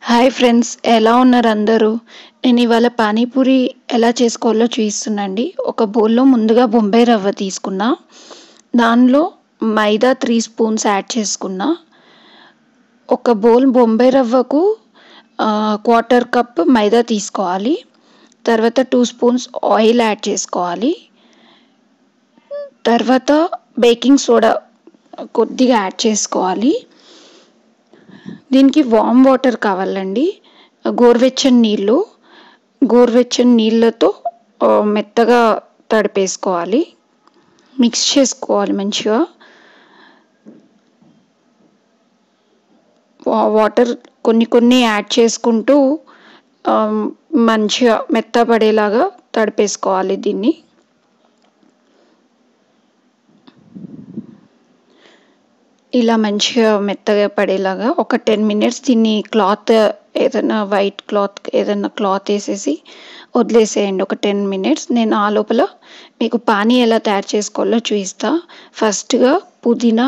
Hi friends, ఎలా ఉన్నారు అందరూ? నేను ఇవాళ పానీపూరి ఎలా చేసుకోవాలో చూపిస్తున్నాండి. ఒక బౌల్లో ముందుగా బొంబాయి రవ్వ తీసుకున్నా, దానిలో మైదా 3 స్పూన్స్ యాడ్ చేసుకున్నా. ఒక బౌల్ బొంబాయి రవ్వకు 1/4 కప్ మైదా తీసుకోవాలి. తర్వాత 2 స్పూన్స్ ఆయిల్ యాడ్ చేసుకోవాలి. తర్వాత బేకింగ్ సోడా కొద్దిగా యాడ్ చేసుకోవాలి. దీనికి వామ్ వాటర్ కావాలండి. గోరువెచ్చని నీళ్ళతో మెత్తగా తడిపేసుకోవాలి. మిక్స్ చేసుకోవాలి మంచిగా. వాటర్ కొన్ని యాడ్ చేసుకుంటూ మంచిగా మెత్తపడేలాగా తడిపేసుకోవాలి. దీన్ని ఇలా మంచిగా మెత్తగా పడేలాగా ఒక 10 మినిట్స్ దీన్ని ఏదైనా వైట్ క్లాత్ వేసేసి వదిలేసేయండి ఒక 10 మినిట్స్. నేను ఆ లోపల మీకు పానీ ఎలా తయారు చేసుకోవాలో చూపిస్తా. ఫస్ట్గా పుదీనా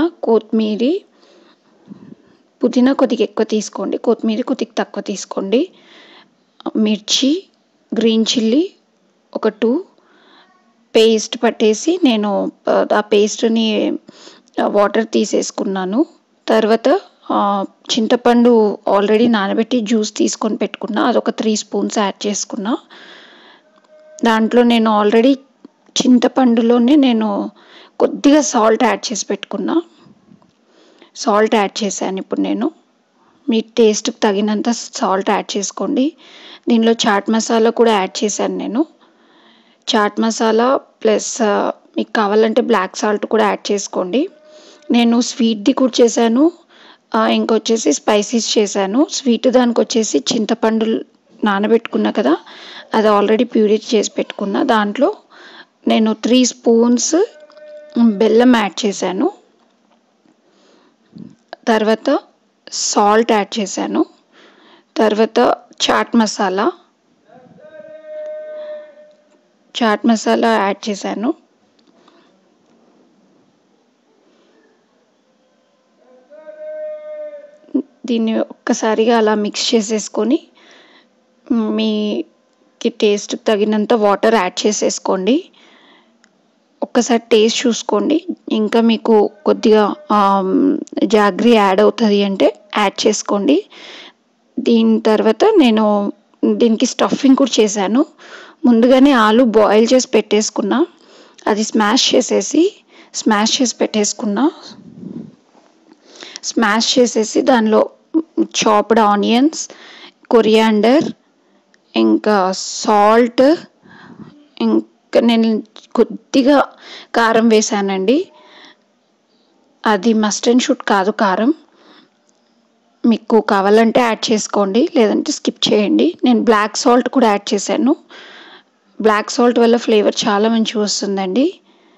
కొద్దిగా ఎక్కువ తీసుకోండి, కొత్తిమీర కొద్దిగా తక్కువ తీసుకోండి. మిర్చి, గ్రీన్ చిల్లీ ఒక 2 పేస్ట్ పట్టేసి నేను ఆ పేస్ట్ని వాటర్ తీసేసుకున్నాను. తర్వాత చింతపండు ఆల్రెడీ నానబెట్టి జ్యూస్ తీసుకొని పెట్టుకున్నా, అదొక 3 స్పూన్స్ యాడ్ చేసుకున్నా. దాంట్లో నేను ఆల్రెడీ చింతపండులోనే నేను కొద్దిగా సాల్ట్ యాడ్ చేసి పెట్టుకున్నా. సాల్ట్ యాడ్ చేశాను. ఇప్పుడు నేను మీ టేస్ట్కి తగినంత సాల్ట్ యాడ్ చేసుకోండి. దీనిలో చాట్ మసాలా కూడా యాడ్ చేశాను. నేను చాట్ మసాలా ప్లస్ మీకు కావాలంటే బ్లాక్ సాల్ట్ కూడా యాడ్ చేసుకోండి. నేను స్వీట్ది కూడా చేశాను, ఇంకొచ్చేసి స్పైసీస్ చేశాను. స్వీట్ దానికి వచ్చేసి చింతపండు నానబెట్టుకున్నా కదా, అది ఆల్రెడీ ప్యూరీ చేసి పెట్టుకున్నా. దాంట్లో నేను 3 స్పూన్స్ బెల్లం యాడ్ చేశాను. తర్వాత సాల్ట్ యాడ్ చేశాను. తర్వాత చాట్ మసాలా యాడ్ చేశాను. దీన్ని ఒక్కసారిగా అలా మిక్స్ చేసేసుకొని మీకు టేస్ట్కి తగినంత వాటర్ యాడ్ చేసేసుకోండి. ఒక్కసారి టేస్ట్ చూసుకోండి. ఇంకా మీకు కొద్దిగా జాగ్రీ యాడ్ అవుతుంది అంటే యాడ్ చేసుకోండి. దీని తర్వాత నేను దీనికి స్టఫింగ్ కూడా చేశాను. ముందుగానే ఆలు బాయిల్ చేసి పెట్టేసుకున్నా, అది స్మాష్ చేసేసి దానిలో చాప్డ్ ఆనియన్స్, కొరియాండర్, ఇంకా సాల్ట్, ఇంకా నేను కొద్దిగా కారం వేసానండి. అది మస్ట్ అండ్ షుడ్ కాదు కారం, మీకు కావాలంటే యాడ్ చేసుకోండి, లేదంటే స్కిప్ చేయండి. నేను బ్లాక్ సాల్ట్ కూడా యాడ్ చేశాను. బ్లాక్ సాల్ట్ వల్ల ఫ్లేవర్ చాలా మంచిగా వస్తుందండి.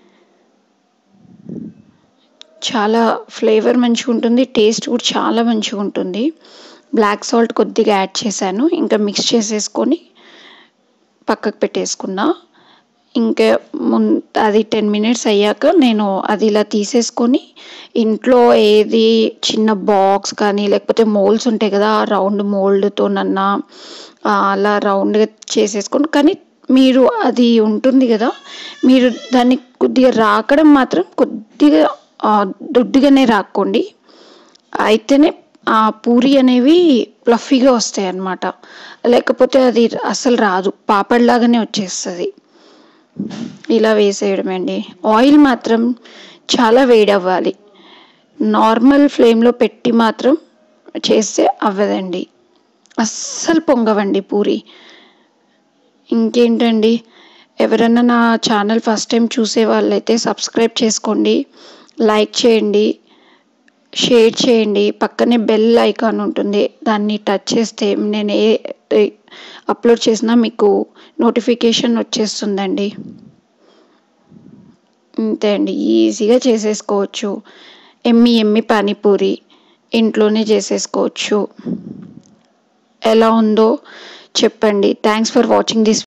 చాలా ఫ్లేవర్ మంచిగా ఉంటుంది, టేస్ట్ కూడా చాలా మంచిగా ఉంటుంది. బ్లాక్ సాల్ట్ కొద్దిగా యాడ్ చేశాను. ఇంకా మిక్స్ చేసేసుకొని పక్కకు పెట్టేసుకున్నా. ఇంకా అది 10 మినిట్స్ అయ్యాక నేను అది ఇలా తీసేసుకొని ఇంట్లో ఏది చిన్న బాక్స్ కానీ లేకపోతే మోల్డ్స్ ఉంటాయి కదా, రౌండ్ మోల్డ్తోనన్నా అలా రౌండ్గా చేసేసుకొని, కానీ మీరు అది ఉంటుంది కదా, మీరు దాన్ని కొద్దిగా రాకడం మాత్రం కొద్దిగా దొడ్డుగానే రాక్కోండి. అయితేనే ఆ పూరి అనేవి ఫ్లఫీగా వస్తాయి అన్నమాట. లేకపోతే అది అసలు రాదు, పాపడ్లాగానే వచ్చేస్తుంది. ఇలా వేసేయడం అండి. ఆయిల్ మాత్రం చాలా వేడవ్వాలి. నార్మల్ ఫ్లేమ్లో పెట్టి మాత్రం చేస్తే అవ్వదండి, అస్సలు పొంగవండి పూరి. ఇంకేంటండి, ఎవరైనా నా ఛానల్ ఫస్ట్ టైం చూసే వాళ్ళైతే సబ్స్క్రైబ్ చేసుకోండి, లైక్ చేయండి, షేర్ చేయండి. పక్కనే బెల్ ఐకాన్ ఉంటుంది, దాన్ని టచ్ చేస్తే నేను ఏ అప్లోడ్ చేసినా మీకు నోటిఫికేషన్ వచ్చేస్తుందండి. అంతే అండి, ఈజీగా చేసేసుకోవచ్చు. ఎమ్మి పానీపూరి ఇంట్లోనే చేసేసుకోవచ్చు. ఎలా ఉందో చెప్పండి. Thanks for watching this.